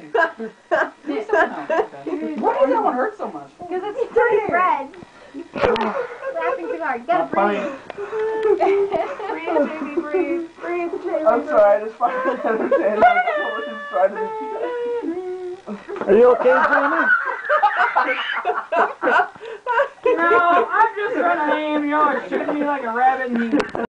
Why does that one hurt so much? Because it's turning red. Laughing too hard. Gotta breathe. Breathe, baby, breathe. Breathe, baby. I'm sorry, I just finally understand. Are you okay, Jamie? No, I'm just trying to aim. Y'all are shooting me like a rabbit.